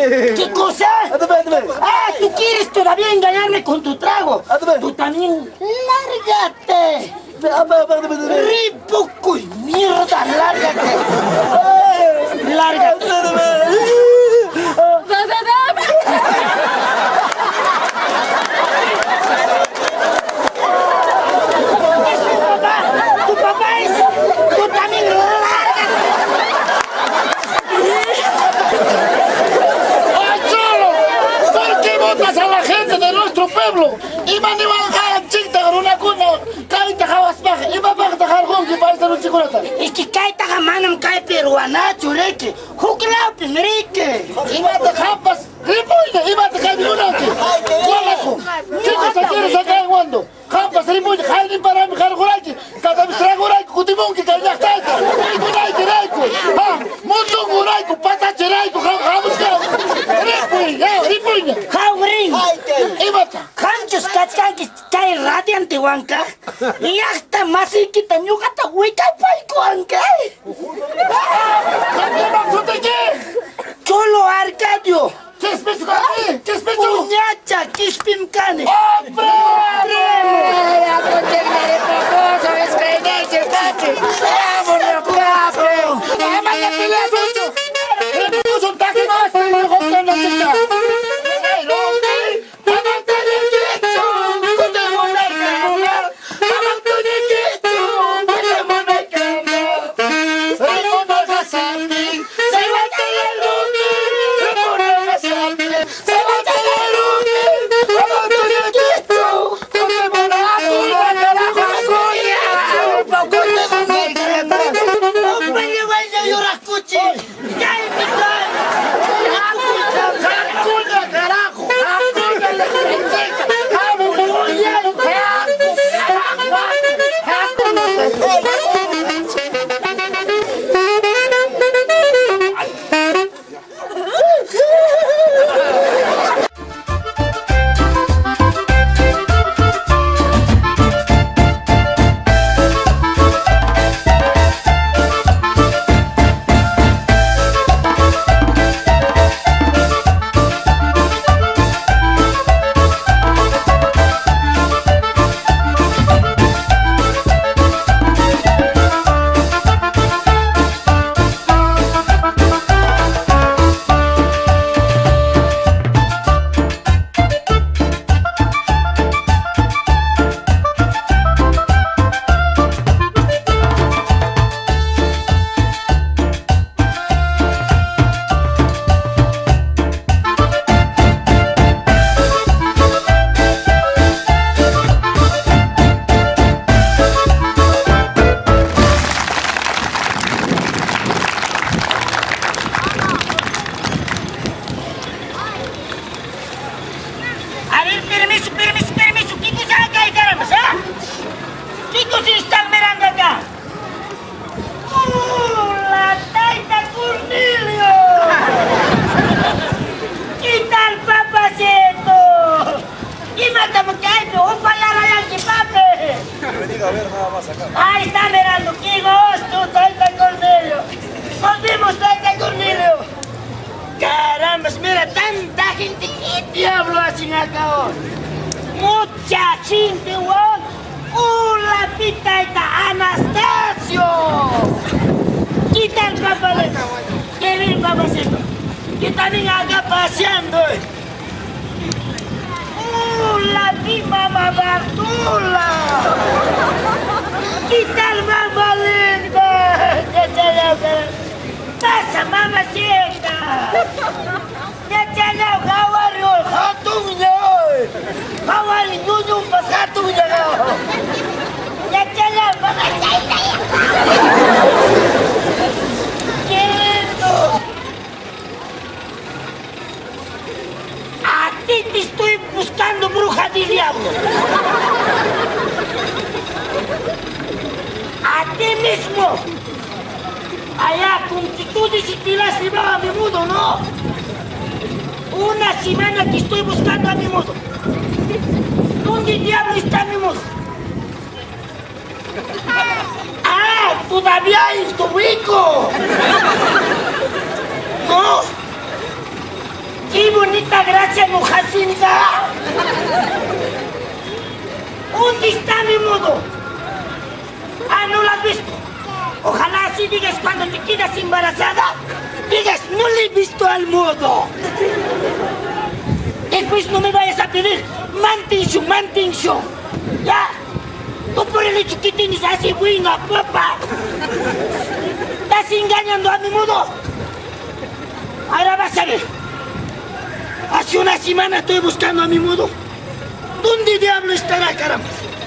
¿Qué cosa? Ah, tú quieres todavía engañarme con tu trago. Tú también, lárgate. Ripoco y mierda, lárgate. Lárgate. Tu papá es, tú también lárgate. ¡Ay, Cholo! ¿Por qué votas a la gente de nuestro pueblo? Y van a dejar chicta con una cuna. Caita jawas baja. Y va a dejar con que parece un chicolata. Es que caita jamanam cae peruana, chureque. Juclao, pinrique. Y va a dejar pas. Ripuña, y va a dejar lunate. Gualaco. ¿Qué cosa quieres acá en Wando? Jampas, ripuña, jairin para mi jarguraki. Cada vez traguraki, kutimunki, kayak taita. Ripunaki, raiku. Ha, mutungu raiku, patache raiku, jabuska. Ripuña. Jaurin. Ibata. Kanchos kachkanki chay radiante wanka. Y hasta masiquita ñugata huica paico wanka. Cholo Arcadio. ¿Qué es pecho aquí? ¿Qué es pecho? Puñacha, kispim cane. ¡Hombre! Ahí está mirando, qué gusto, Taita Cornelio. Nos vimos, Taita Cornelio. Caramba, mira, tanta gente, ¿qué diablo hacen acá hoy? Mucha gente, weón. ¡Hola, Taita Anastasio! ¿Qué tal, papaleta? ¿Qué bien, papacito? Que también acá paseando. ¡Hola, mi mamá Bartula! ¿Qué tal, mamá linda? ¡Pasa, mamacita! ¡Ya chalao, jawario, jatuña! ¡Jawari, ñuñu, pasatuña! ¡Ya chalao, mamacita! ¡Qué lindo! ¡A ti te estoy buscando, bruja del diablo! ¡A ti mismo! Allá, con que tú decidirás llevar a mi mundo, ¿no? Una semana que estoy buscando a mi mundo. ¿Dónde diablo está mi mundo? ¡Ah! ¡Todavía en tu rico! ¡No! hacemos, Jacinta? ¿Dónde está mi mudo? Ah, ¿no lo has visto? Ojalá así digas cuando te quedas embarazada, digas, no le he visto al mudo. Después no me vayas a pedir mantención. ¿Ya? Tú por el hecho que tienes así buena papa, estás engañando a mi mudo. Ahora vas a ver. Hace una semana estoy buscando a mi mudo. ¿Dónde diablo estará, caramba?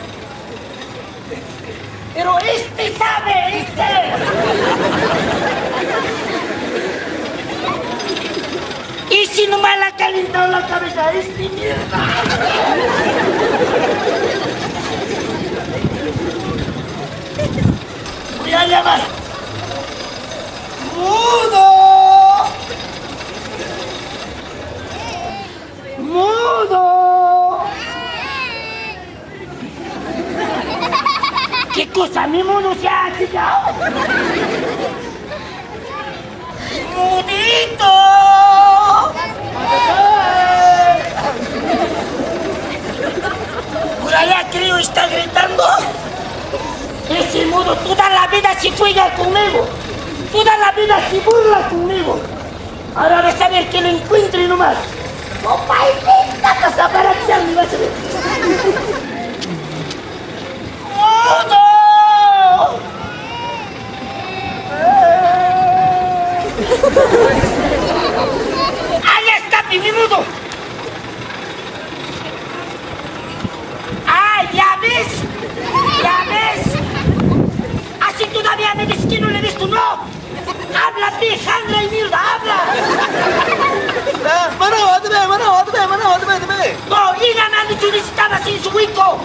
Pero este sabe, Y si nomás le ha calentado la cabeza a este mierda. Voy a llamar. ¡Mudo! ¡Mudo! ¿Qué cosa? Mi mudo se ha chillado. ¡Mudito! Por allá creo está gritando. Ese mudo toda la vida se juega conmigo. Toda la vida se burla conmigo. Ahora vas a ver que lo encuentre nomás. ¡Opa, y esta cosa para echarme, vas a ver! ¡Mudo! ¡Allá está mi mudo! ¡Ah, ya ves! ¡Ya ves! Así todavía me dices que no le he visto, ¡no! ¡Habla, pijandra y mierda, habla! Mano, No, Ina me han dicho que estaba sin su huico.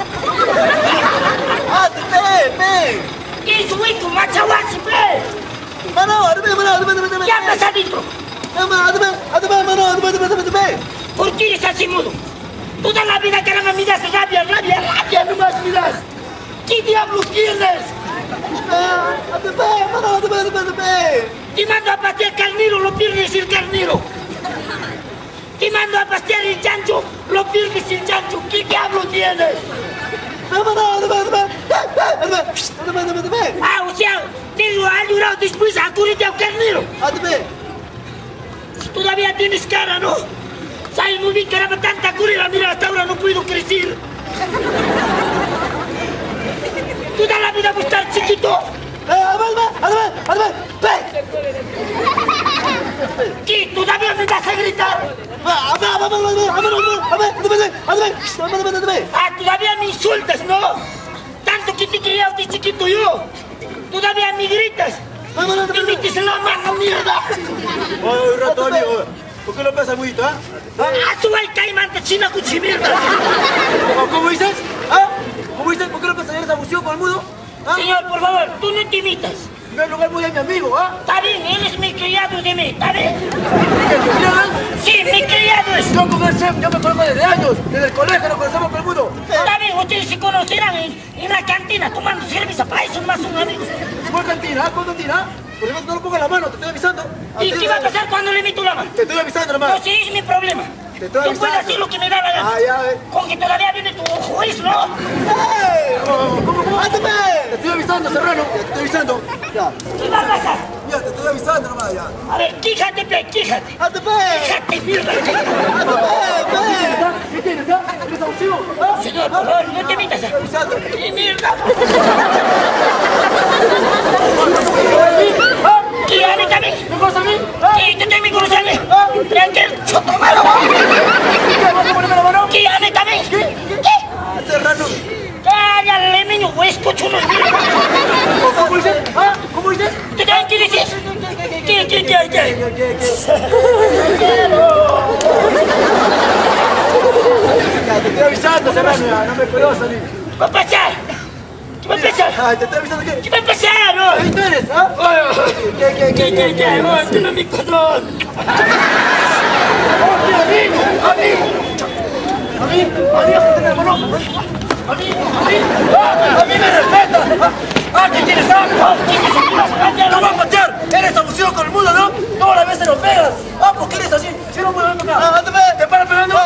Y su huico, machahuasi, pe. ¿Qué ha pasadito? ¿Por qué eres así, mudo? Toda la vida, caramba, miras rabia nomás miras. ¿Qué diablo tienes? Te mando a pastear carnero, lo pierdes el carnero. Te mando a pastear el chancho, lo pierdes el chancho. ¿Qué diablo tienes? Ah, o sea, te lo ha ayudado después a curarte al carnero. Todavía tienes cara, ¿no? Sabes muy bien, caramba, tanta curera, mira, hasta ahora no puedo crecer. Toda la vida voy a estar chiquito. ¿Qué? ¿Todavía me vas a gritar? Ah, todavía me insultas, ¿no? Tanto que te he criado de chiquito yo. Todavía me gritas. Me metes en la mano, mierda. Oye, un rato, amigo. ¿Por qué lo pasa, mudito, ah? Ah, su el caimán de China, cuchi mierda. ¿Cómo dices? ¿Ah? ¿Cómo dices? ¿Por qué lo pasa? ¿Eres abusivo con el mudo? ¿Ah? Señor, por favor, tú no te imitas. En primer lugar, muy bien, mi amigo, ¿ah? Está bien, él es mi criado de mí, ¿está bien? ¿Qué, tu criado? Sí, mi criado es. Yo con el chef, yo me conozco desde años. Desde el colegio nos conocemos con el mudo. Está bien, ustedes se conocerán en la cantina tomando cerveza, para eso más son amigos. ¿Cuál cantina? ¿Cuál cantina? Por ejemplo, no lo pongas la mano, te estoy avisando. ¿Y qué va a pasar cuando le meto la mano? Te estoy avisando, hermano. No, sí, es mi problema. Te estoy Yo puedo avisando. hacer lo que me da la gana. Ah, ya, Con que todavía viene tu juez, ¿no? ¿Cómo? ¡Ándame! Te estoy avisando, Serrano. Te estoy avisando. Ya. ¿Qué va a pasar? Ya, te estoy avisando nomás, ya. A ver, quíjate, pe, quíjate. ¡Ándame! Quíjate, mierda. ¿Qué tienes, ah? ¿Eres abusivo? Señor, por favor, no te metas. Avisando. ¡Qué mierda! ¿Qué a mí también? ¿Me conoces a mí? Sí, tú también conoces a mí. Tranquilo, choto malo. ¿Qué? ¿Vas a ponerme la mano? ¿Qué a mí también? ¿Qué? Serrano. Cállale, niño, huesco, chulo. ¿Cómo dices? ¿Ah? ¿Cómo dices? ¿Tú también qué dices? ¿Qué? Ya, te estoy avisando, Serrano, ya. No me puedo salir. ¿Qué va a pasar? ¿Qué va a pasar? Ay, te estoy avisando que... ¿Qué va a pasar? No? ¿Ahí tú eres, ah? ¿Qué? No me conozco. ¡A mí me respeta! ¡Ah, qué quieres, ah! ¡Te voy a patear! ¿Eres abusivo con el mundo, no? Todas las veces lo pegas. ¡Ah, ¿por qué eres así? Si no puedo ver acá. ¡Te para pegando!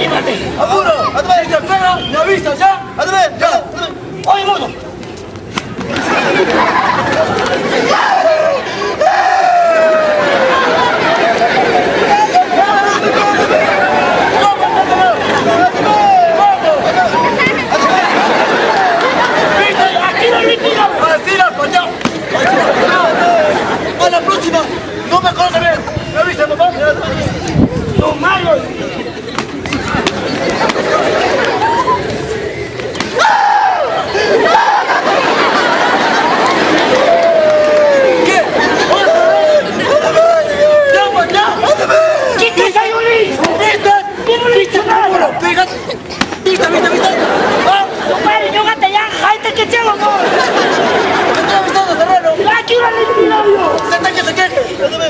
Lástimame. Apuro. Si te pega, me avisas, ¿ya? Ya. Oye, mudo. Aquí no le tiramos. Así la coño. A la próxima. No me conoce bien. Me avisa, papá. Son malos. ¿Qué hay, Uli? ¿Quién le hizo nada? ¿Viste? ¿Ah? Compadre, yo gata ya, jaite que llevo, amor. ¿Me estoy avisando, Serrano? Aquí no le tiramos. ¿Se que se queje?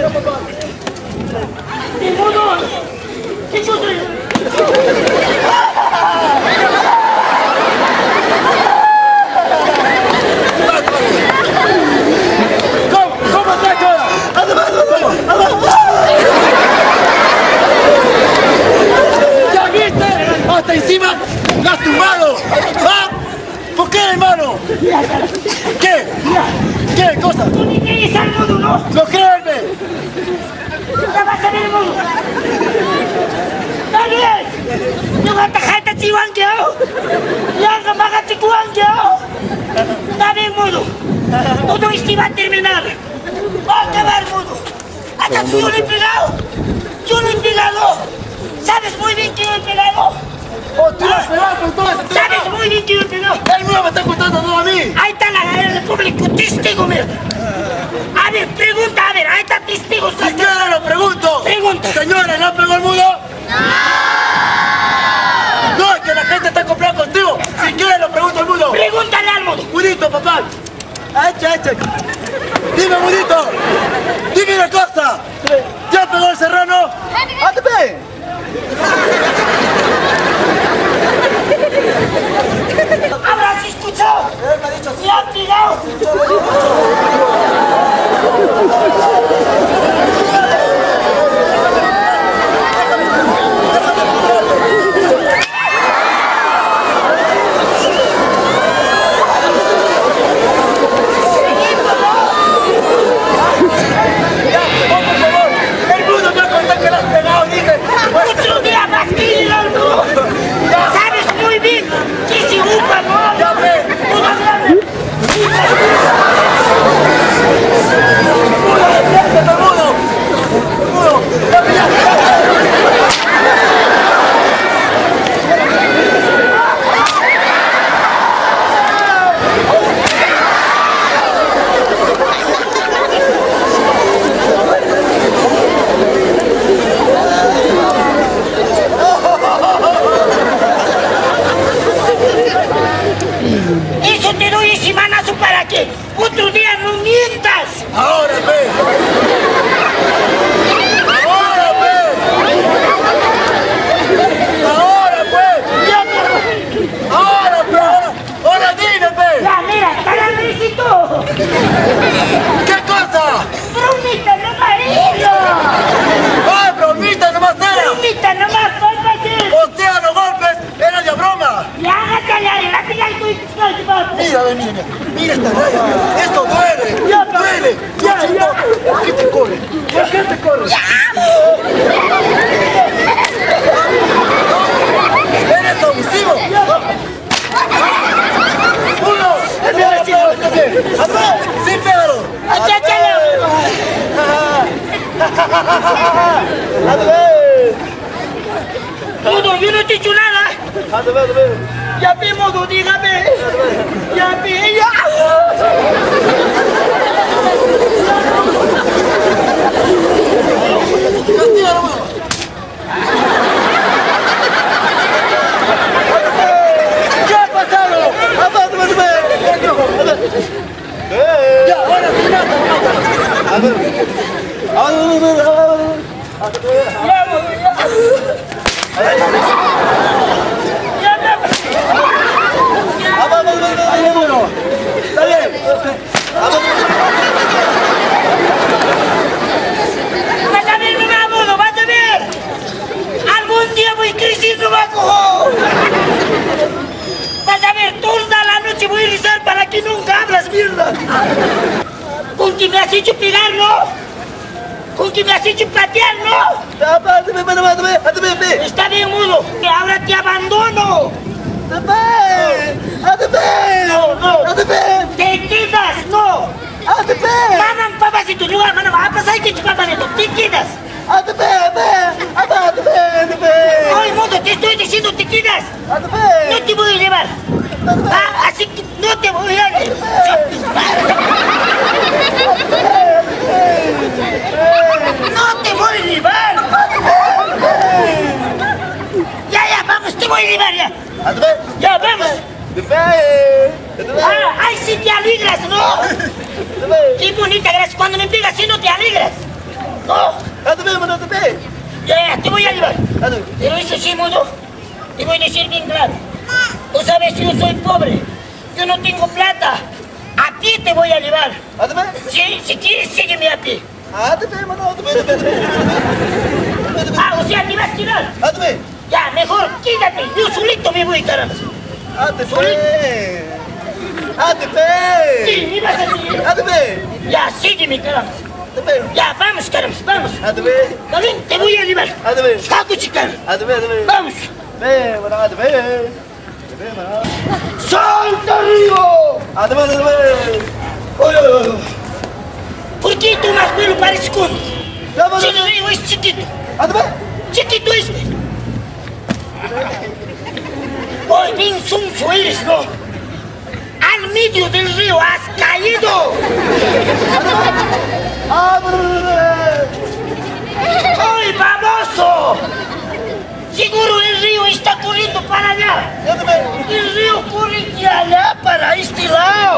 ¡Mi mono! ¿Qué cosa es? ¿Cómo está, Chora? ¿Ya viste? Hasta encima la has tumbado. ¿Ah? ¿Por qué, hermano? ¿Qué? ¿Qué cosa? ¡Tú ni crees al mono, no! ¡No créeme! ¡Ya vas a ver el mono! ¡Dale! ¡Yo gata jaite chihuanqueado! ¡Ya gamaga chihuanqueado! ¡Dale el mono! Todo esto va a terminar. Va a acabar, mono. ¿Acaso yo lo he pegado? ¡Yo lo he pegado! ¿Sabes muy bien que yo he pegado? ¡Oh, tú lo has pegado entonces! ¿Sabes muy bien que yo he pegado? ¡El mío me está contando todo a mí! Ahí está el público testigo, mira. A ver, pregunta, a ver, ahí está testigos. Si quiere lo pregunto. Pregunta. Señora, ¿no pegó el mudo? No, es que la gente está comprando contigo. Si quiere lo pregunto al mudo. Pregúntale al mono. Mudito, papá. Echa. Dime, mudito. Dime una cosa. ¿Ya pegó el serrano? ¡Ándate! ¿Habrás escuchado? ¡Se ha pegado! El mudo me ha contado que le has pegado, dice. ¡Otro día más que ir al mundo! ¡Sabes muy bien que si upa, no! Ya ve. Eso te doy ese manazo para que otro día no mientas. Ahora ve. Ahora dime, pe. Ya, mira, está la necesito. ¿Qué cosa? Bromita, no marido. ¡Ay, bromita nomás era! Bromita, no más, cálmate. O sea, los golpes eran de broma. Ya, hágate, ya estoy. Mira esta raya. Esto duele. Ya, Duele. ya, Yo siento. ¿Por qué te corre? ¿Por qué te corre? ¡Eres abusivo! ¡Uno! ¡Atrás! ¡Sí, Pedro! Modo, yo no te he dicho nada. Ya vi, Modo, dígame. Ya vi, ya. ¡Castígalo, Modo! ¿Qué ha pasado? Ya, ahora sí, mata. Ya, Modo, ya. Está bien. Vas a ver, no me abudo, vas a ver. cojo. Vas a ver, toda la noche voy a rezar para que nunca hablas mierda. Con que me has hecho pegar, ¿no? Con que me has hecho patear, ¿no? Está bien, mudo, que ahora te abandono. No. Te quedas, no. Manam, papá, si tu lugar, manam, apa saja que chupapa neto, te quedas. Oye, mudo, te estoy diciendo, te quedas. No te voy a llevar. Ah, así que no te voy a llevar. No te voy a llevar. Ya, vamos, te voy a llevar ya. Ya, vamos. Ah, ay, si te alegras, ¿no? Qué bonita, gracias. Cuando me pegas, si no te alegras. No. Ya, te voy a llevar. Pero eso sí, mudo, te voy a decir bien claro. Tú sabes que yo soy pobre. Yo no tengo plata. A ti te voy a llevar. Sí, si quieres, sígueme a pie. Ah, o sea, te vas a quedar. Ya, mejor quédate. Yo solito me voy, caramba. Sí, me vas a seguir. Ya, sígueme, caramba. Ya, vamos, caramba, vamos. También te voy a llevar. Caco, chica. Vamos. ¡Salta, Río! ¿Por qué tú más pelo pareces con? Si el río es chiquito. Chiquito es. Hoy bien sonso eres, ¿no? Al medio del río has caído. ¡Ay, baboso! Seguro el río está corriendo para allá. El río corre de allá para este lado.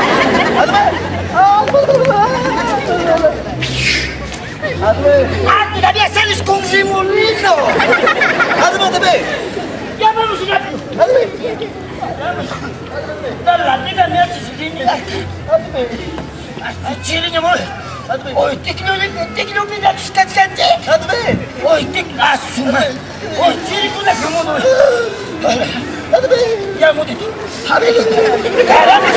Ah, todavía sales con remolino. Ya vamos rápido. Dale, la nega me hace seguir. Hasta chile, amor. Oye, te quiero ver a tus cascantes. Oye, asuma. Oye, chile con la cama. Ya, modito. Caramba.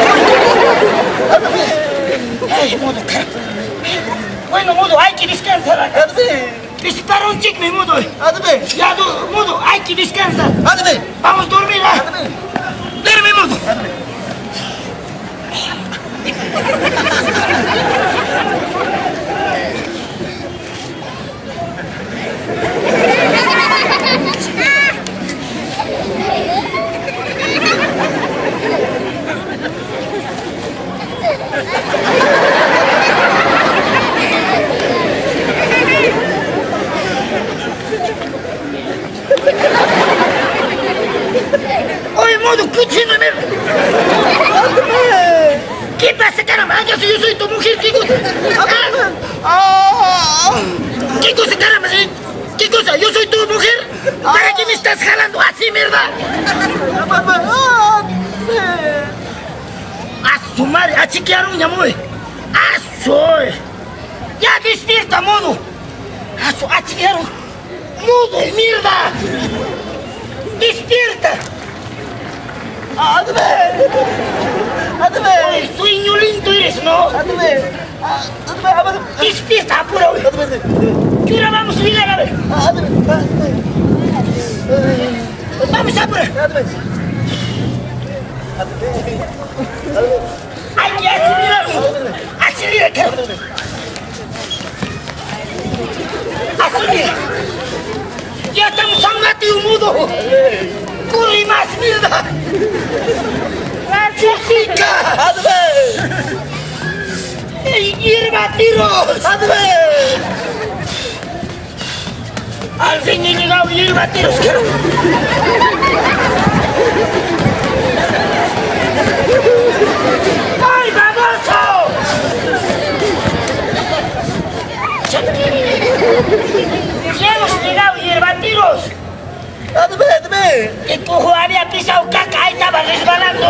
Ay, modo, caramba. Bueno, modo, hay que descansar acá. Dispara un chico, mi modo. Ya, modo, hay que descansar. Vamos a dormir, ¿ah? Duerme, modo. Oye, modo, escúchame. ¿Qué pasa, caramba? ¿Acaso yo soy tu mujer? ¿Qué cosa? ¿Qué cosa, caramba? ¿Qué cosa? ¿Yo soy tu mujer? ¿Para qué me estás jalando así, mierda? A su madre, a chiquear uña, muy. A su. Ya despierta, modo. A chiquear. Modo, mierda. Despierta. Oye, sueño lindo eres, ¿no? Despierta, apura, güey. ¿Qué hora vamos a llegar a ver? Vamos, apura. Hay que acelerar, acelera, cabrón. Acelera. Ya estamos a un gatillo mudo. ¡Corre más, mierda! ¡Chusica! ¡Ey, hierba, tiros! Al fin he llegado, hierba, tiros, quiero. ¡Ay, baboso! Ya hemos llegado, hierba, tiros. ¿Qué cojo? Había pisado caca, ahí estaba resbalando.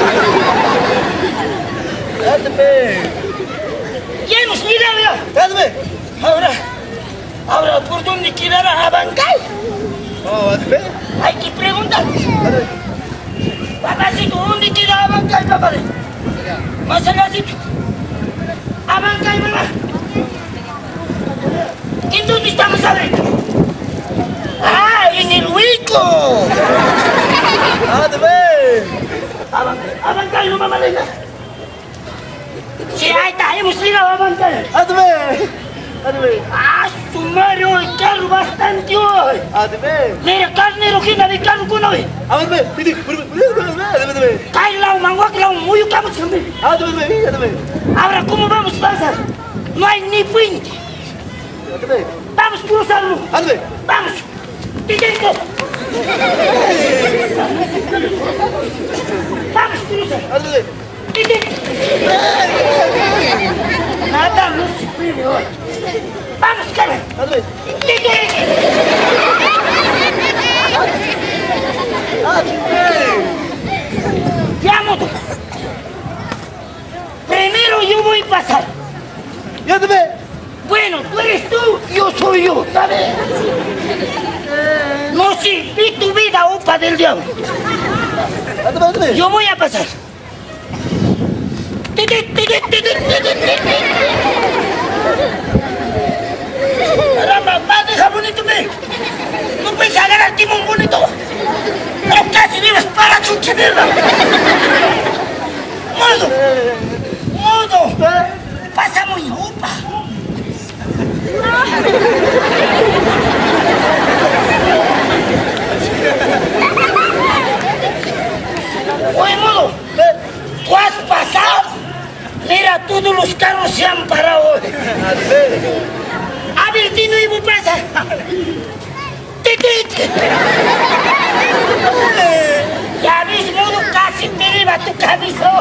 Ya hemos llegado ya. Ahora, ¿por dónde quedará? ¿A Bancay? Hay que preguntar. Papacito, ¿dónde queda Abancay, papá? Más allacito. Abancay, mamá. ¿En dónde estamos ahorita? ¡Ah, en el Huico! Abancay, no mamá, leña. Sí, ahí está, hemos llegado a Abancay. ¡Ah, su madre, hoy carro bastante hoy! Mira, carnero, ¿quién de carro con hoy? Cailao, manguaclao, muy camo también. Ahora, ¿cómo vamos a pasar? No hay ni puente. Vamos a cruzarlo. Vamos. Directo. Vamos a cruzar. Directo. Nada no se puede hoy. Vamos, cara. Ya, moto. Primero yo voy a pasar. Bueno, tú eres tú, yo soy yo, ¿sabes? No, sí, vi tu vida, opa del diablo. Yo voy a pasar. Caramba, más deja bonito, me. No puedes agarrar el timón bonito. Pero casi vives para chucha mierda. Modo. Pasa muy opa. Oye, modo. ¿Tú has pasado? Mira, todos los carros se han parado hoy. A ver, Tino, ¿y vos pasa? Ya ves, modo, casi te lleva tu camisa.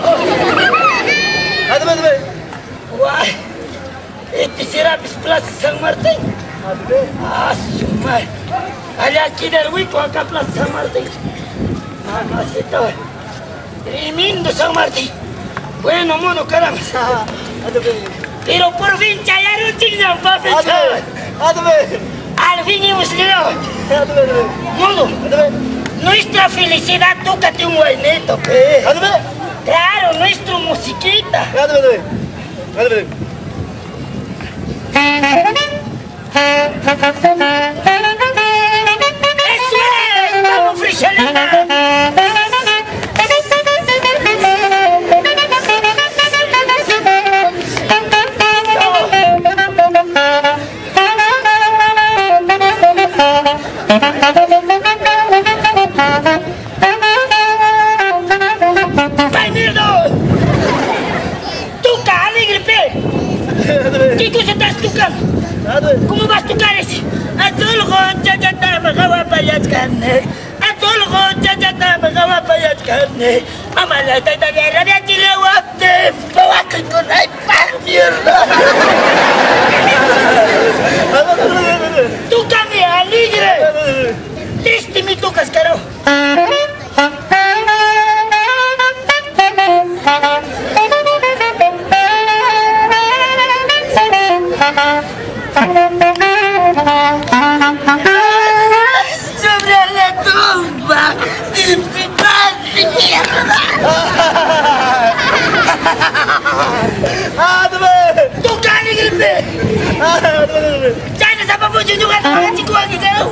Guay, este será Plaza San Martín. Ah, su madre. Allá aquí en el Huico, acá Plaza San Martín. Mamacita, tremendo San Martín. Bueno, mono, caramba. Pero por fin chayaron chingón, papi. Al fin hemos llegado. Mono, nuestra felicidad, tócate un guainito, pe. Claro, nuestra musiquita. Eso es, vamos, Frishalina. ¡Ay, mierda! ¡Tuca, alegre, pe! ¿Qué cosa estás tocando? ¿Cómo vas a tocar ese? A todo chachata, magawa payascane. A todo chachata, magawa payascane. Mamá, la tata de rabia chilehuate. Pawaca con ay, par mierda. ¡Túcame, alegre! Triste me tocas, carajo. Sobre la tumba de mi padre, mierda. ¡Toca, alegre! ¡Ya no sabes por qué jugar con el chico aquí, carajo!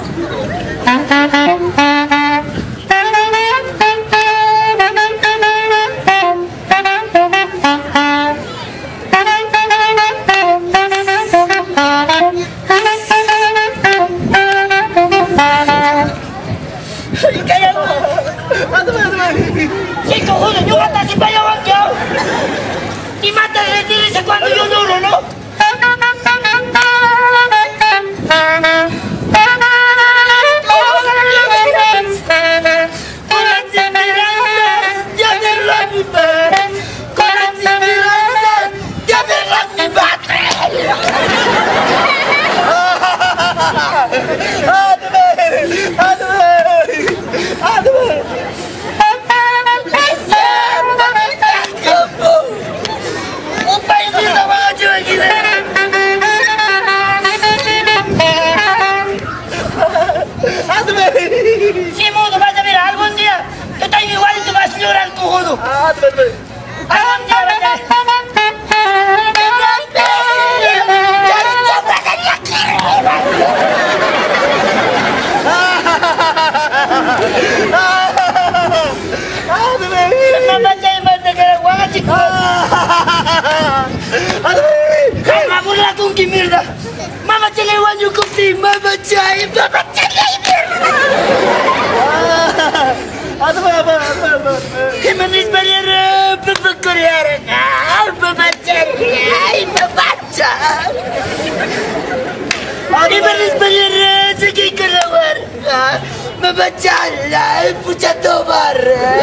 Sí, cojones, yo hasta si vaya banqueado. Y mata de decirse cuando yo lloro, ¿no? Un país de tamaño aquí. llorar, cojudo. Ah, dime. Mama cakap wanyu kopi, mama cai, mama cakap apa. Manis bayar bebek Korea, mama cai, mama cai. Manis bayar segi kelawar, mama cai, pucat tobar.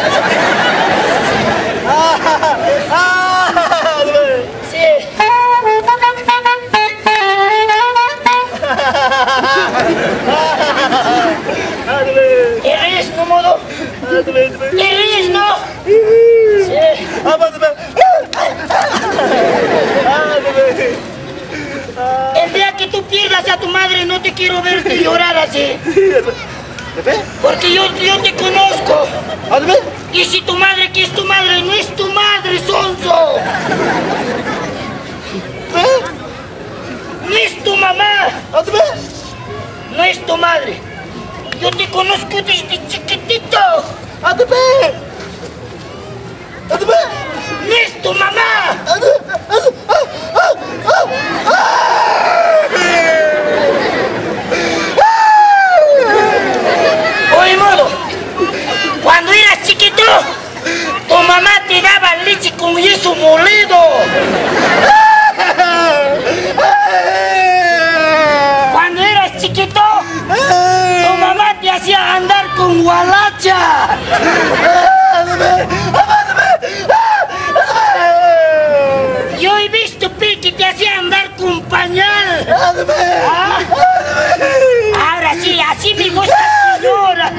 Eres no modo. Eres no. Sí. El día que tú pierdas a tu madre no te quiero verte llorar así. Porque yo te conozco. Y si tu madre que es tu madre no es tu madre, sonso. No es tu mamá. No es tu madre. Yo te conozco desde chiquitito. No es tu mamá. Oye, modo, cuando eras chiquito, tu mamá te daba leche con yeso molido. Cuando eras chiquito, tu mamá te hacía andar con gualacha. Yo he visto que te hacía andar con pañal. ¿Ah? Ahora sí, así me gusta que llora.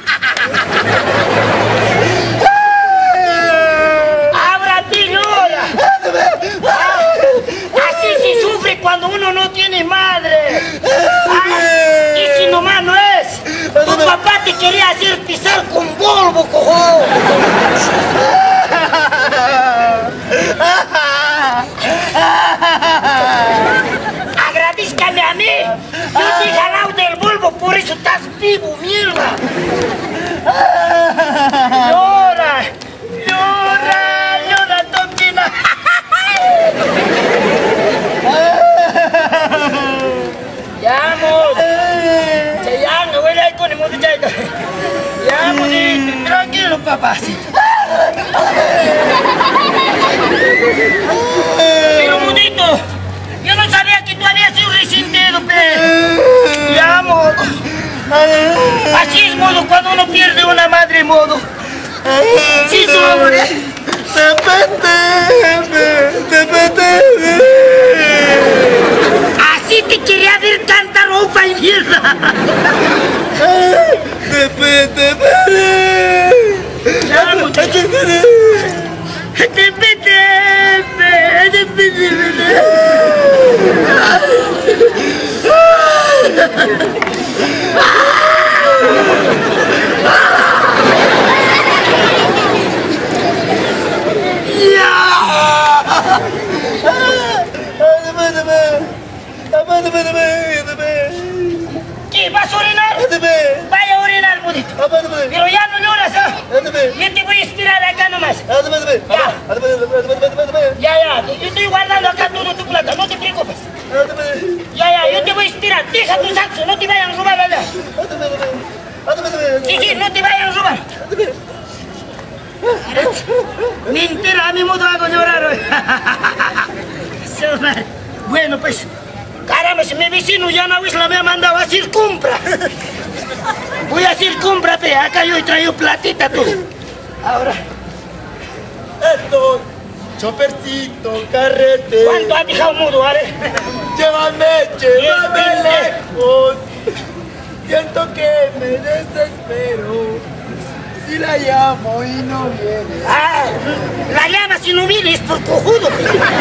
Ahora te llora. Así se sufre cuando uno no tiene madre. Y si nomás no es, tu papá te quería hacer pisar con polvo, cojón. Agradízcame a mí. Yo te he ganado del polvo, por eso estás vivo, mierda. Llora, llora, llora, toquina. Ya, amor. Ya, no voy a ir con el mundo. Ya, monito, tranquilo, papacito. Pero, monito, yo no sabía que tú habías sido resentido, pe. Ya, amor. Así es, modo, cuando uno pierde una madre, modo. Sí, sobre. Así te quería ver cantar opa y mierda. Ya, muchacho. ¿Qué? ¿Vas a orinar? Vaya a orinar, bonito. Pero ya no lloras, ¿ah? Yo te voy a esperar acá nomás. Ya, yo estoy guardando acá todo tu plata, no te preocupes. Ya, yo te voy a esperar. Deja tu saxo, no te vayan a robar allá. Sí, no te vayan a robar. Mentira, a mi modo hago llorar hoy. Bueno, pues, caramba, si mi vecino ya una vez me ha mandado a hacer compra. Voy a hacer compra, pe. Acá yo he traído platita, tú. Ahora. Esto, chopercito, carrete. ¿Cuánto has dejado mudo, vale? Llévame lejos. Siento que me desespero. Si la llamo y no viene. Ah, la llamas y no viene, es por cojudo.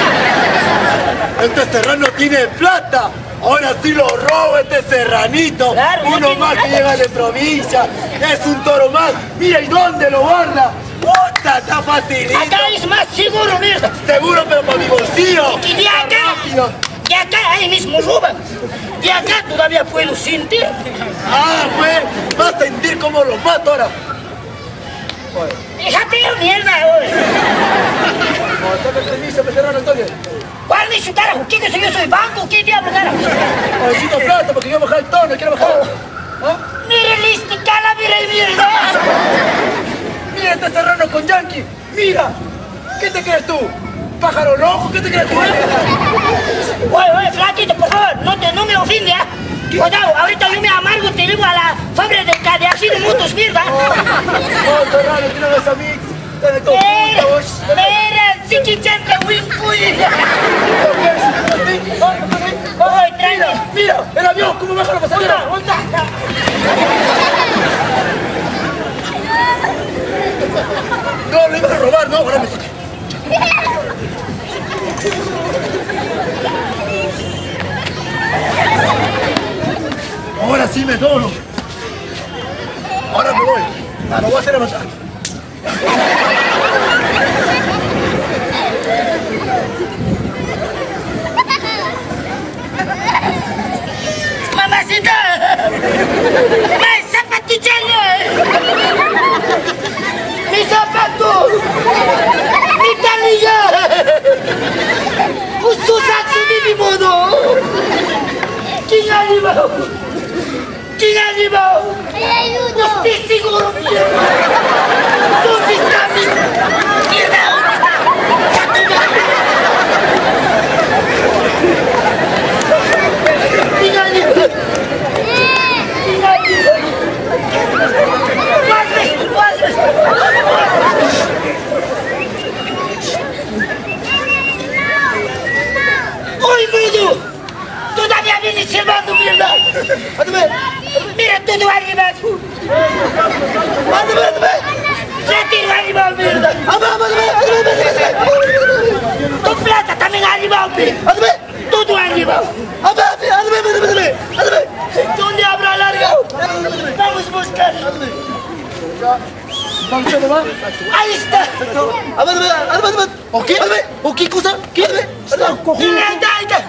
Este serrano tiene plata. Ahora sí lo robo, este serranito. Claro, uno más que llega de provincia. Es un toro más. Mira, ¿y dónde lo guarda? Está facilito. Acá es más seguro, mierda. Seguro, pero para mi bolsillo. Y de acá ahí mismo roban. De acá todavía puedo sentir. Ah, pues, vas a sentir cómo lo mato ahora. Déjate de mierda, oye. Saca el permiso, me cerraron, Antonio. ¿Cuál me carajo? ¿Qué que soy yo? ¿Soy banco? ¿Qué diablo, carajo? Necesito plata porque quiero bajar el tono, quiero bajar. ¿Ah? Mire el isticala, mire el mierda. Mira este serrano con Yankee. Mira. ¿Qué te crees tú? ¿Pájaro loco? ¿Qué te crees tú? Oye, flaquito, por favor, no me ofende, ¿ah? Cuidado, ahorita yo me amargo, te llevo a la fábrica de así de motos, mierda. Oh, serrano, que no ves a mí. Dale todo. Mira, chiquichante, wincuy. Oye, tráeme. Mira, el avión, ¿cómo baja la pasajera? No, lo ibas a robar, no, ahora me... Ahora sí me doblo. Ahora me voy. Ah, lo voy a hacer levantar. Mamacita. ¡Ay, zapatuchalo! ¡Mi zapato! ¡Mi talilla! ¡Justo saxo de mi modo! ¿Quién animó? ¿Quién animó? ¡No estoy seguro, mierda! ¿Dónde está mi... ¡Mierda! ¿Dónde está? ¿Quién animó? ¿Quién animó? ¡Pases! ¡Pases! ¡Uy, mudo! ¡Todavía vienes silbando, mierda! ¡Mira todo arriba! ¡Retiro arriba, mierda! ¡Tu plata también arriba, mierda! ¡Todo arriba! ¿Dónde habrá largado? Vamos a buscar. Ahí está. ¿O qué cosa? ¿Qué? Ahí está.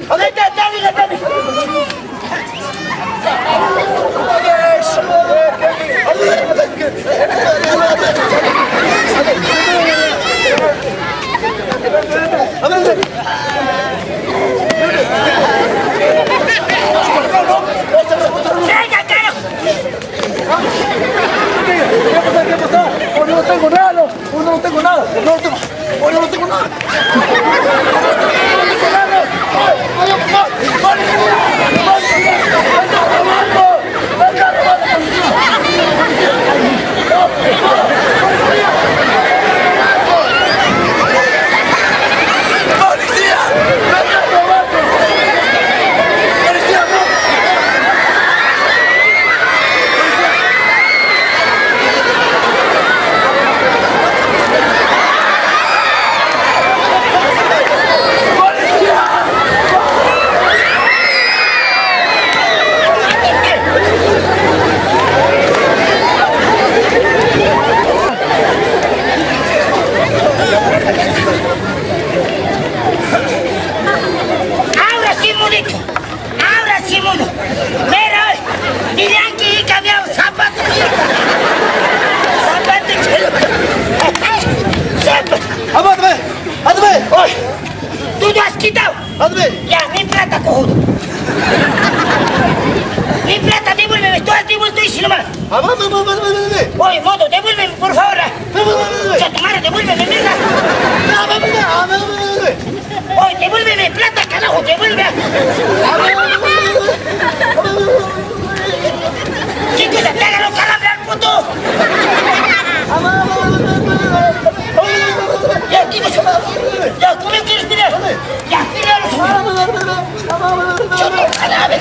Hoy no tengo nada. Hoy no tengo nada. Ya, mi plata, cojudo. Mi plata, devuélveme. Tú has devuelto y si no más. Oye, modo, devuélveme, por favor. Ya, tu madre, devuélveme, mierda. Oye, devuélveme plata, carajo, devuelve. ¿Qué cosa? ¿Te hagan los calambres, puto? Ya, ¿qué cosa? Ya, ¿tú me quieres mirar? Ya, mira los ojos. Yo no, cadáver.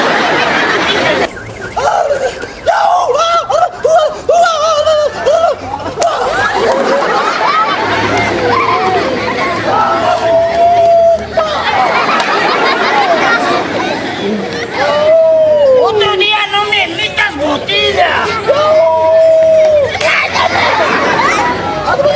Otro día no me metas botella. ¡Cállate!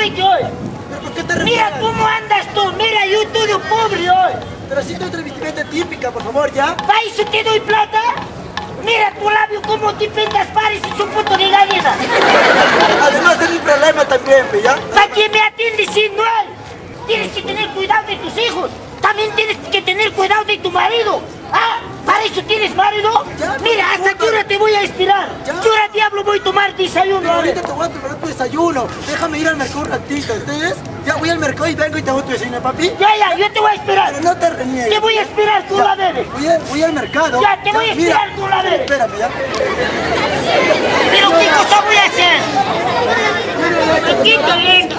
explique hoy. ¿Pero por qué te Mira reniegas? cómo andas tú, mira, yo estoy pobre hoy. Pero si tu vestimenta típica, por favor, ¿ya? ¿Para eso te doy plata? Mira tu labio como te pintas pares y su puto de gallina. Además es mi problema también, ¿ya? ¿Para qué me atiendes si no hay? Tienes que tener cuidado de tus hijos. También tienes que tener cuidado de tu marido. ¿Ah? ¿Para eso tienes marido? Ya, Mira, ¿hasta qué hora te voy a esperar? Ya. ¿Qué hora diablo voy a tomar desayuno? Pero ahorita te voy a preparar tu desayuno. Déjame ir al mercado un ratito, ¿entiendes? Ya voy al mercado y vengo y te hago tu desayuno, papi. Ya, yo te voy a esperar. Pero no te reniegues. Te voy a esperar, tú Ya, la bebes. voy al mercado. Ya, te voy a mira. esperar, tú la bebes. Espérame, ya. ¿Pero qué cosa voy a hacer? Chiquito lindo.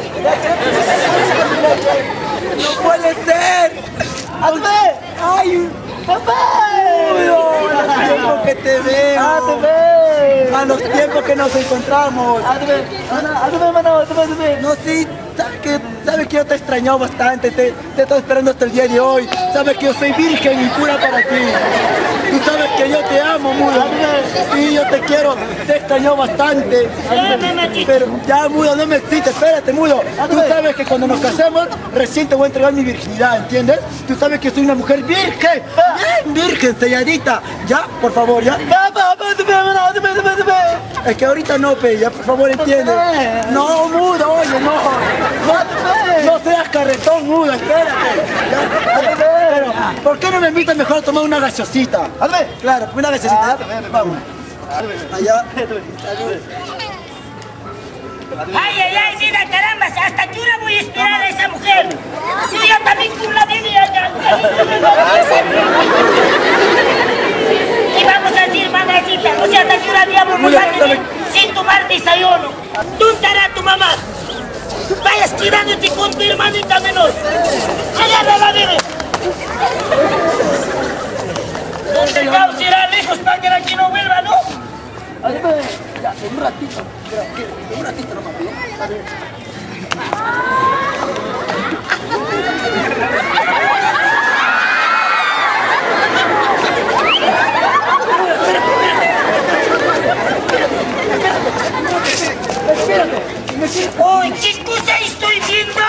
¡No puede ser! ¡Hazme! ¡Ay! ¡Papá! ¡Uy, a los tiempos que te veo! ¡A los tiempos que nos encontramos! ¡Hazme, mano! No, sí, sabes que yo te he extrañado bastante, te he estado esperando hasta el día de hoy. Sabes que yo soy virgen y pura para ti. Tú sabes que yo te amo, Mudo. Sí, yo te quiero, te he extrañado bastante. Pero ya, Mudo, no me excites, espérate, Mudo. Tú sabes que cuando nos casemos, recién te voy a entregar mi virginidad, ¿entiendes? Tú sabes que soy una mujer virgen, bien virgen, selladita. Ya, por favor, ya. Es que ahorita no, pe, ya, por favor, entiende. No, Mudo, oye, no. No seas carretón, Mudo, espérate. Ya, pero, ¿por qué no me invitas mejor a tomar una gaseosita? Claro, una gaseosita, ¿ya? Vamos. Allá. Ay, mira, caramba, ¿hasta qué hora voy a esperar a esa mujer? Yo ya también con la bebida ya. ¿Qué vamos a decir, mamacita? O sea, ¿hasta qué hora diablo nos va a tener sin tomar desayuno? Tuntará tu mamá. Vayas quedándote con tu hermanita menor. Agarra la bebé. ¿Dónde caos irá lejos para que aquí no vuelva, no? Ya, en un ratito. En un ratito nomás, ¿no? ¡Uy, qué cosa estoy viendo!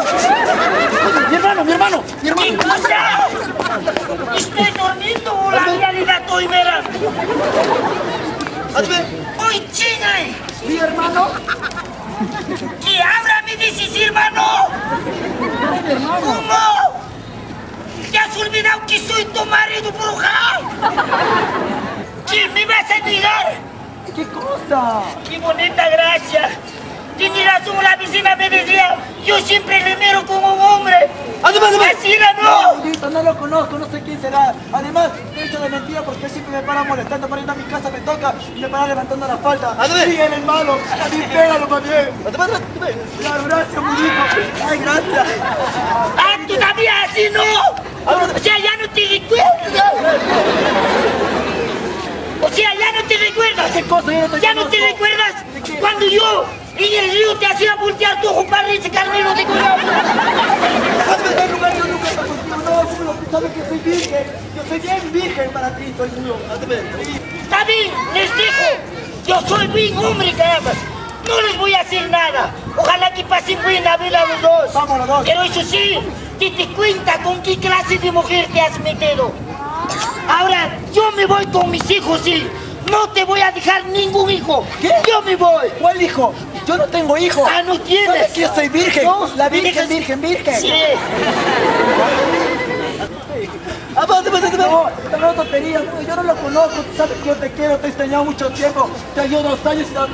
Mi hermano. ¿Qué cosa? ¿Estoy durmiendo o la realidad estoy mirando? ¡Uy, chingle! Mi hermano. ¿Qué ahora me dices, hermano? ¿Cómo? ¿Te has olvidado que soy tu marido, bruja? ¿Qué me vas a negar? ¿Qué cosa? ¡Qué bonita gracia! Tienes razón, la vecina me decía, yo siempre le miro como un hombre. ¡Así era, no! Maldito, no lo conozco, no sé quién será. Además, he hecho de mentira porque él siempre me para molestando para ir a mi casa, me toca y me para levantando la falda. Sí, él es malo, a mí pégalo más bien. Claro, gracias, Mudito. Ay, gracias. ¡Ah, todavía así no! O sea, ya no te recuerdas. O sea, ya no te recuerdas. ¿Qué cosa? Yo no te ¿Ya no te conozco. recuerdas ¿De qué? cuando yo en el río te hacía voltear tu ojo para ese carnero de color? Yo nunca estoy contigo, no, Mudo, tú sabes que soy virgen. Yo soy bien virgen para ti, soy Mudo. Está bien, les digo, yo soy buen hombre, caramba. No les voy a hacer nada. Ojalá que pasen buena vida los dos. Vamos los dos. Pero eso sí, date cuenta con qué clase de mujer te has metido. Ahora, yo me voy con mis hijos, sí. No te voy a dejar ningún hijo. ¿Qué? Yo me voy. ¿Cuál hijo? Yo no tengo hijo. Ah, ¿no tienes? ¿Sabes que yo soy virgen? No, La me virgen, dejas- virgen. Sí. No, no tontería, yo no lo conozco, tú sabes que yo te quiero, te he extrañado mucho tiempo, te llevo 2 años y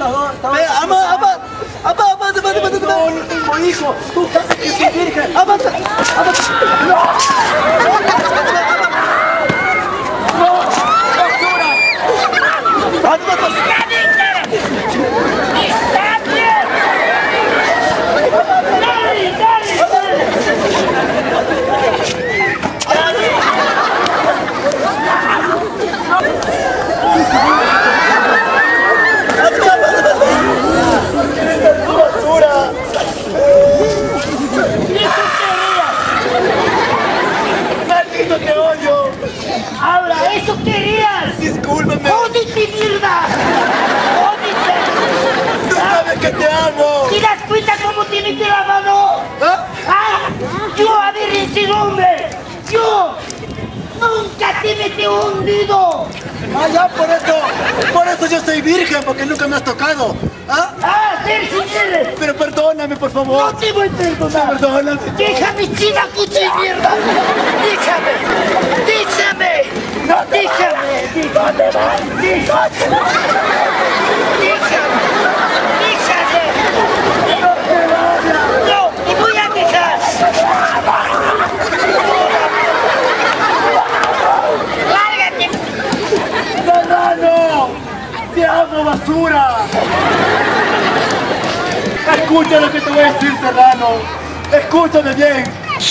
no, no tengo hijo, tú sabes que soy virgen. Está bien, cara. Está bien. Maldito te odio. mete hundido. Ah, ya, por eso yo soy virgen, porque nunca me has tocado. ¿Ah? Ah, si quieres. Pero perdóname, por favor. No te voy a perdonar. Perdóname. Déjame, china, cucha y mierda. Déjame. No, déjame. ¿Dónde vas? Déjame. No, te voy a dejar. Lárgate. ¡Serrano! ¡Te hago basura! Escucha lo que te voy a decir, Serrano. Escúchame bien.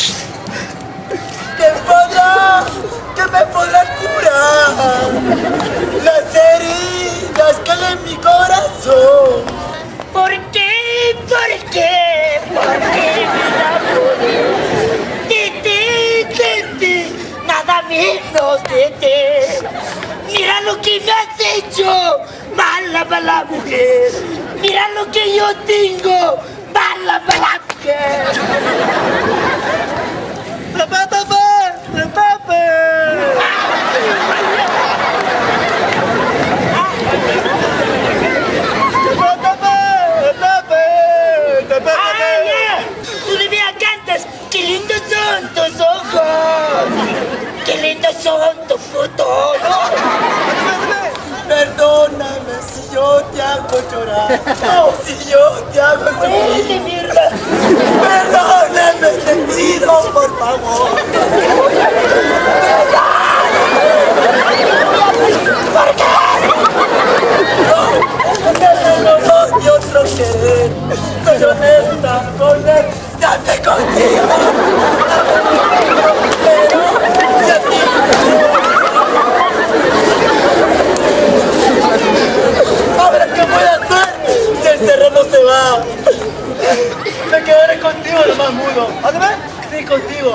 ¿Qué me podrá curar las heridas que hay en mi corazón? ¿Por qué? ¿Por qué? ¿Por qué me enamoré de ti? Nada menos de ti. Mira lo que me has hecho, mala mujer. Mira lo que yo tengo, mala mujer. Tú de mí cantas, qué lindos son tus ojos, qué lindos son tus putos. Perdóname si yo te hago llorar, si yo te hago sufrir. ¡Qué mierda! Perdóname, te pido, por favor. ¿Por qué? No soy otro querer, soy honesta con él, date contigo. Pero ya ahora, ¿qué voy a hacer si el Serrano se va? Me quedaré contigo, nomás mudo. ¿Además? Sí, contigo.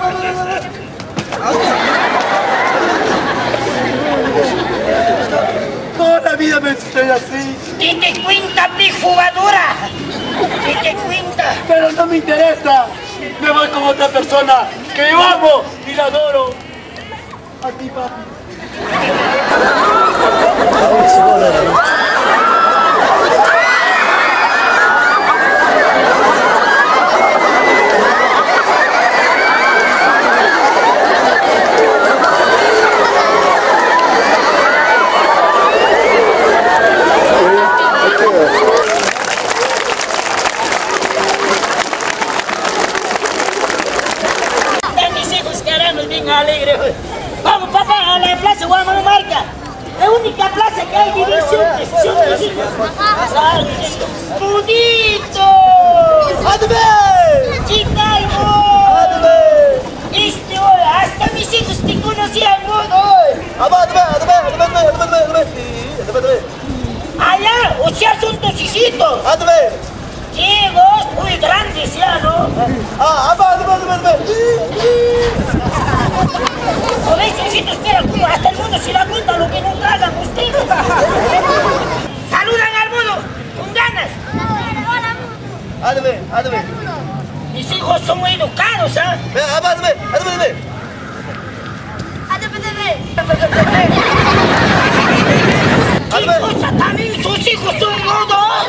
Toda la vida me estoy así. ¡Date cuenta, mi jugadora! ¡Date cuenta! Pero no me interesa. Me voy con otra persona que yo amo y la adoro. A ti, papi. Alegre. Vamos, papá, a la plaza Guamanomarca. La única plaza que hay diversión. ¡Mudito! ¡Adme! ¡Chitalmo! Hasta mis hijos te conocían, modo. Allá, o sea, son tus hijitos. Ciegos, muy grandes ya, ¿no? ¿O ves, hijitos? Mira cómo hasta el mundo se da cuenta lo que no tragan ustedes. Saludan al mundo con ganas. Mis hijos son muy educados, ¿ah? ¿Qué cosa también sus hijos son mudos?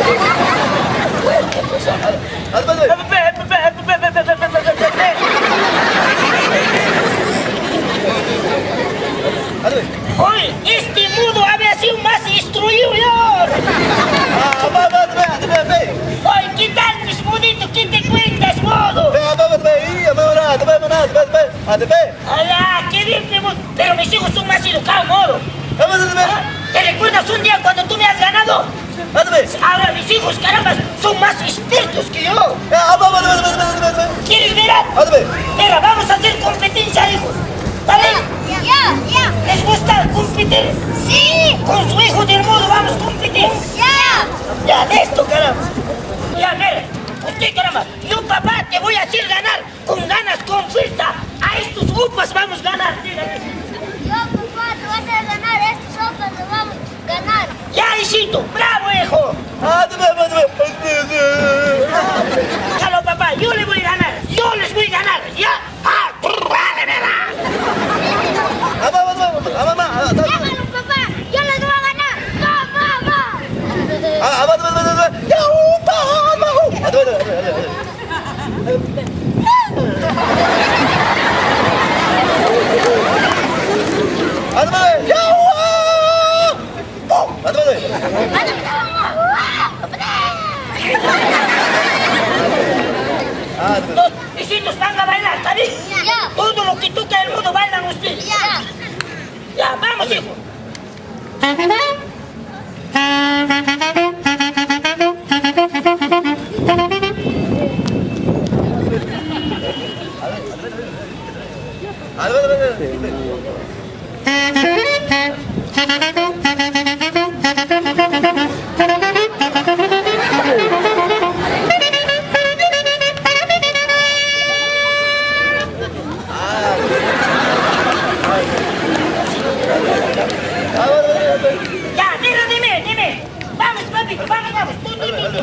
Oye, este mudo había sido más instruido ya. Oye, ¿qué tal, mis muditos? ¿Qué te cuentas, modo? Hola, qué bien, primo. Pero mis hijos son más educados, modo. ¿Te recuerdas un día cuando tú me has ganado? Ahora mis hijos, caramba, son más expertos que yo. ¿Quieres ver? Mira, vamos a hacer competencia, hijos. ¿Vale? Ya. ¿Les gusta competir? Sí. Con su hijo del mundo vamos a competir. Ya, listo, caramba. Ya, mira, usted, caramba, yo, papá, te voy a hacer ganar con ganas, con fuerza. A estos upas vamos a ganar. Dígale. Yo, papá, te voy a hacer ganar. Estos sopas los vamos a ganar. Ya, hijito, bravo, hijo. Claro, papá, yo le voy a ganar. Yo les voy a ganar. Ya. Los hijos van a bailar, ¿está bien? Ya. Todo lo que toca el mundo bailan ustedes. Ya. Ya, vamos, hijo. Ya, dime. Vamos, papito, vamos. Tú,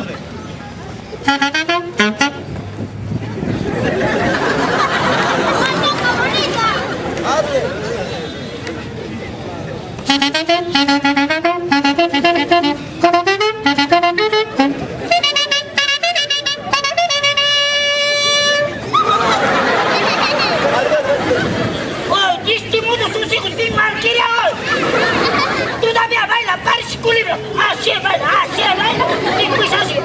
Oh, de este mundo sus hijos bien malcriados. Todavía baila, parece culebra. Así baila. Y pues así.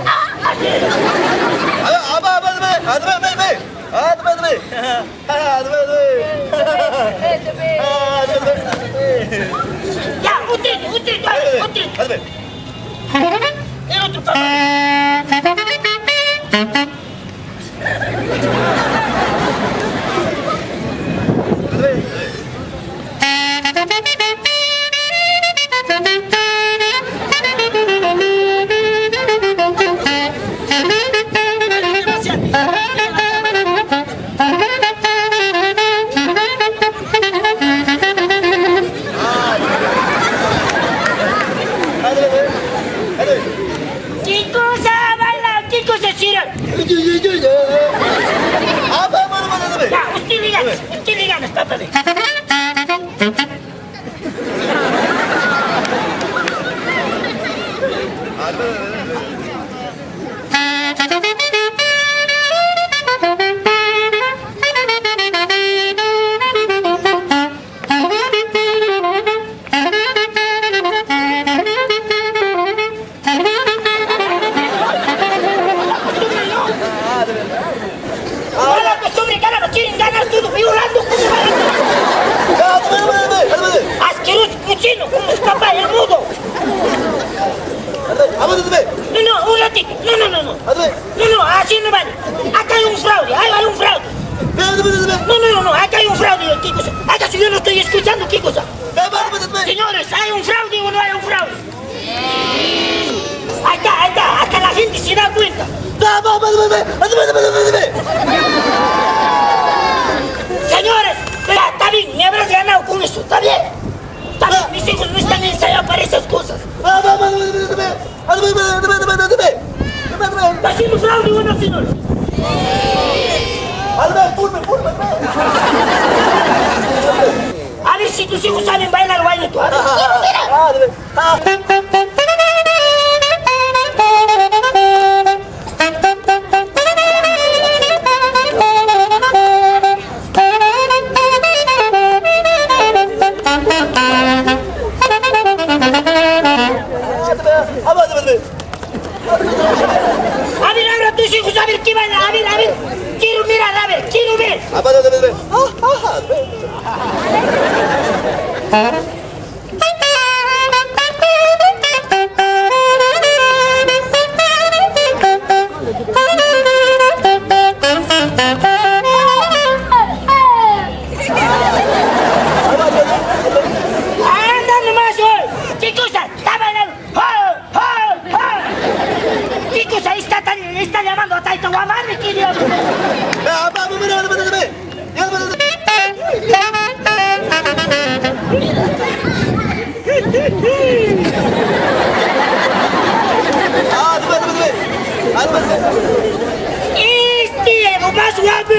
Ya, usted. El otro papá. ¿Qué cosa será? Ya, usted le ganas, papá. Ahora costumbre gana, quieren ganar todo, violando como asqueroso cochino, como su papá, el mudo. No, un ratito. No, así no vale. Acá hay un fraude, hay un fraude. No, acá hay un fraude, ¿qué cosa? ¿Acaso yo no estoy escuchando qué cosa? Señores, ¿hay un fraude o no hay un fraude? Acá la gente se da cuenta. Señores, está bien, me habrás ganado con eso, ¿está bien? Mis hijos no están ensayados para esas cosas. ¿Está haciendo fraude o no, señores? A ver si tus hijos saben bailar o bailan tú. A ver, ahora tus hijos, a ver qué van, a ver. Quiero mirar, quiero ver. Anda nomás hoy. ¿Qué cosa? Está bailando. ¿Qué cosa? Está llamando a Taita Guamani, ¿qué diablo? Este es lo más guapo.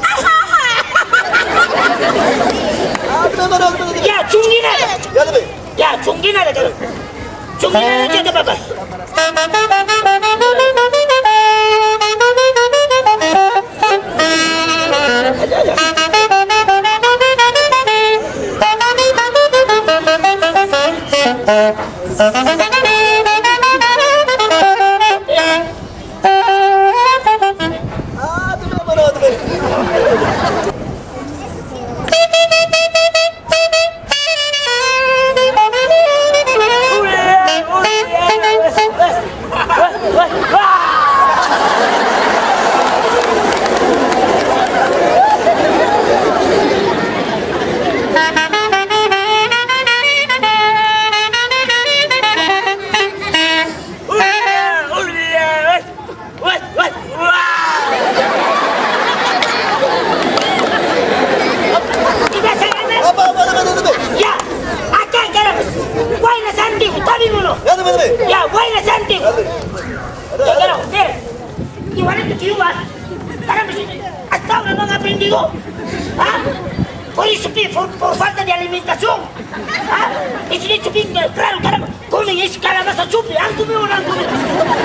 Ya, chunguinada. Ya, chunguinada, cabrón. Chunguinada, ¿qué te papá? 40 kilos. Caramba, hasta ahora no han aprendido. ¿Ah? Por eso que por falta de alimentación. ¿Ah? Ese hecho bien claro, caramba. Comen ese calabaza chupi. ¿Han comido o no han comido?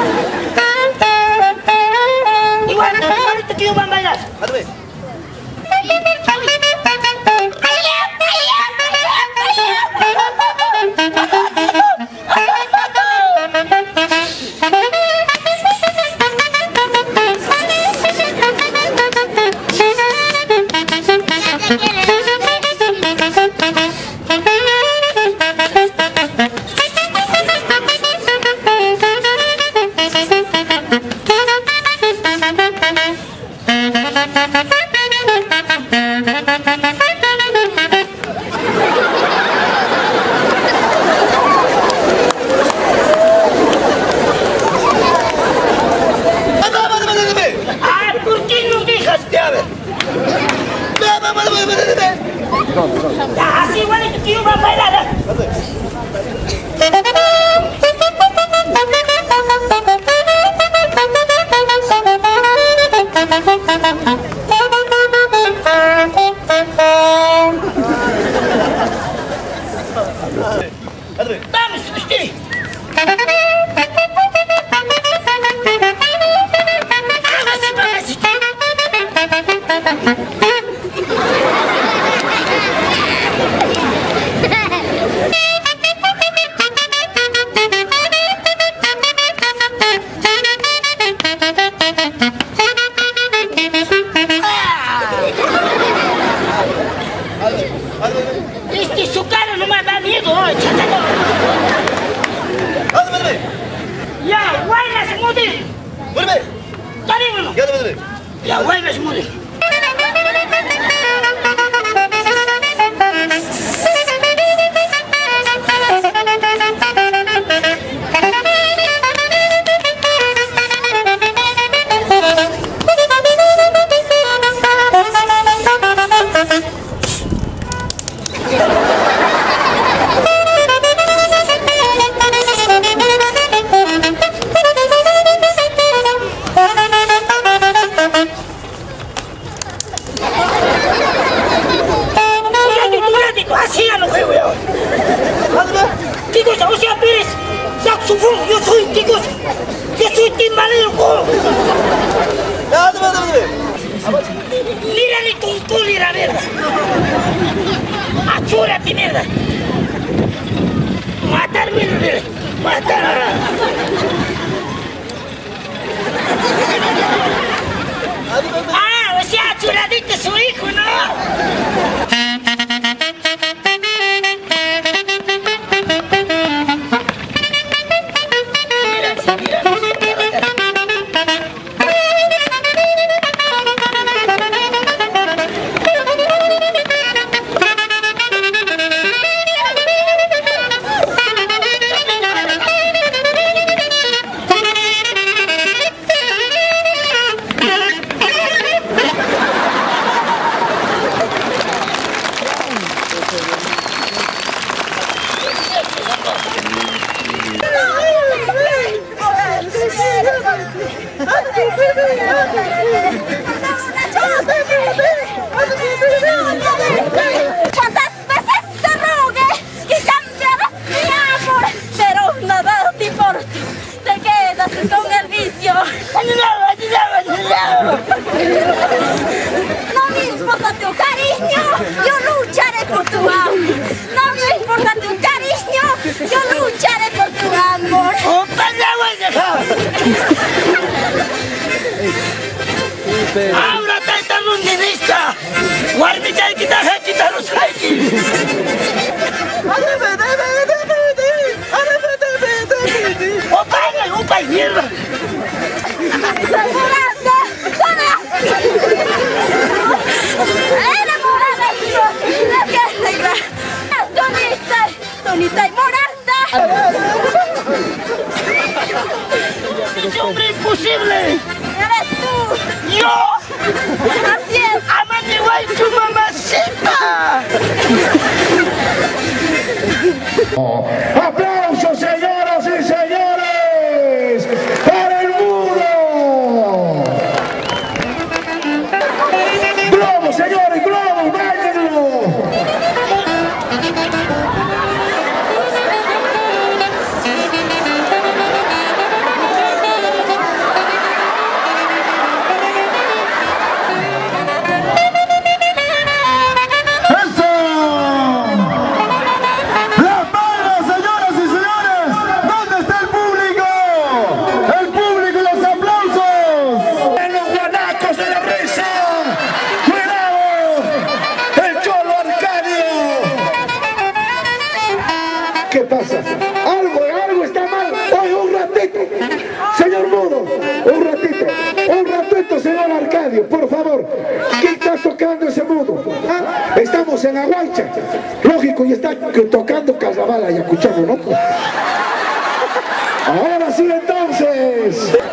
Igual, 40 kilos van a bailar. Así igualito que yo voy a bailar. Vamos, usted. Su cara no me da miedo, chatado. Ya, guayas, mude. Vuelve. Tarímelo. Ya, guayas, mude. Así a lo que veo. ¿Qué cosa? O sea, Pérez, saxofón, yo soy, ¿qué cosa? Yo soy timbalero. Mírale con cólera, verga. Achúrate, mierda. Matar, mierda. Matar. Ah, o sea, achuradito su hijo, ¿no? ¿Cuántas veces te rogué que cambiaras mi amor? Pero nada te importa, te quedas con el vicio. No me importa tu cariño, yo lucharé por tu amor. No me importa tu cariño, yo lucharé por tu amor. Ahora tanta rundinista. Guardica y quita los aquí. Opa, mierda. ¡Enamorada! ¡Tonita y morada! ¡Es hombre imposible! ¡Eres tú! ¡Yo! ¡Así es! ¡Amame igual tu mamacita! ¡Aplausos, señoras y señores! ¡Para el muro! señor Arcadio, por favor. ¿Quién está tocando ese mundo? ¿Ah? Estamos en Aguaycha. Lógico, y está tocando Carnaval Ayacuchano, ¿no? Ahora sí, entonces.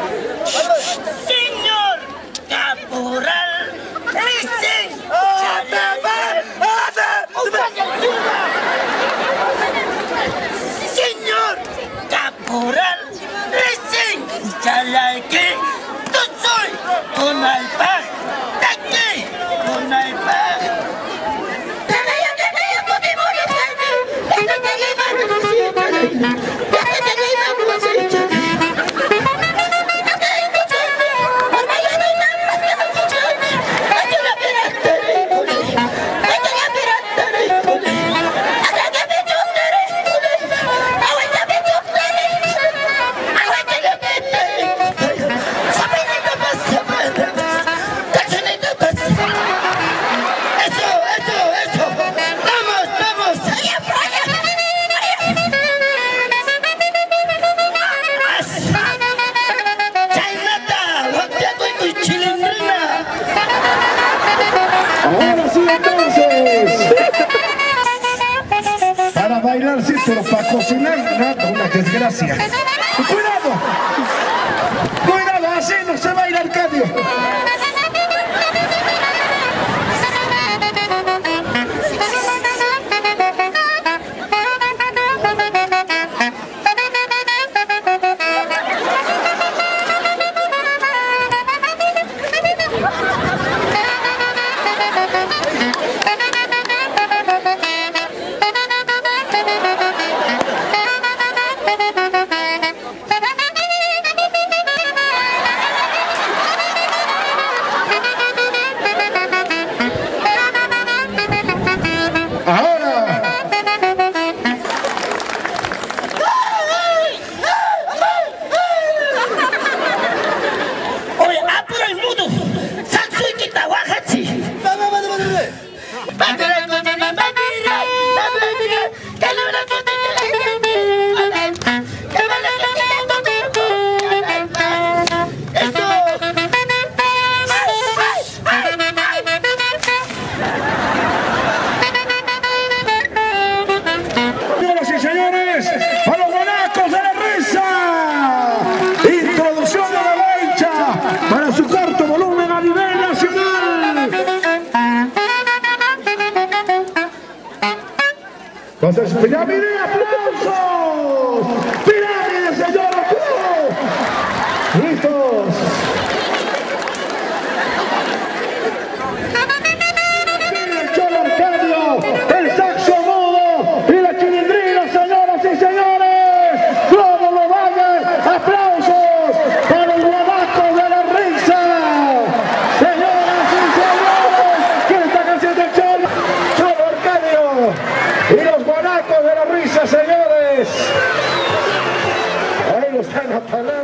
Señor Caporal, listen. Señor Caporal, listen. Chalaque, tú soy con alpaj, aquí con alpaj. Ahora sí, entonces. Para bailar sí, pero para cocinar nada, una desgracia. ¡Cuidado! ¡Cuidado! Así no se baila, Arcadio. Entonces, pirámide, aplausos. Pirámide, señor. Listos. El Cholo Arcadio, el saxo mudo y la chilindrina, señoras y señores. Todos los valles, aplausos para el guanaco de la risa. Señoras y señores, ¿quién está haciendo el Cholo? Cholo Arcadio. Y los guanacos de la risa, señores. Ahí lo están apalando.